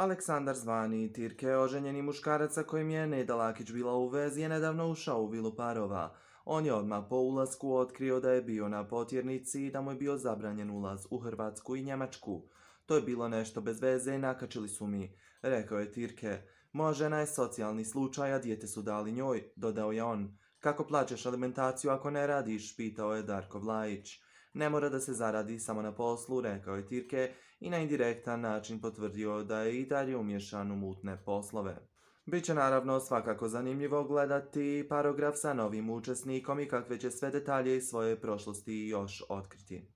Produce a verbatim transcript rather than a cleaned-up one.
Aleksandar zvani Tirke, oženjeni muškarac sa kojim je Neda Lakić bila u vezi, je nedavno ušao u vilu parova. On je odmah po ulasku otkrio da je bio na potjernici i da mu je bio zabranjen ulaz u Hrvatsku i Njemačku. To je bilo nešto bez veze i nakačili su mi, rekao je Tirke. Moja žena je socijalni slučaj, a dijete su dali njoj, dodao je on. Kako plaćaš alimentaciju ako ne radiš, pitao je Darko Vlajić. Ne mora da se zaradi samo na poslu, rekao je Tirke i na indirektan način potvrdio da je i dalje umješan u mutne poslove. Biće naravno svakako zanimljivo gledati Parograf sa novim učesnikom i kakve će sve detalje iz svoje prošlosti još otkriti.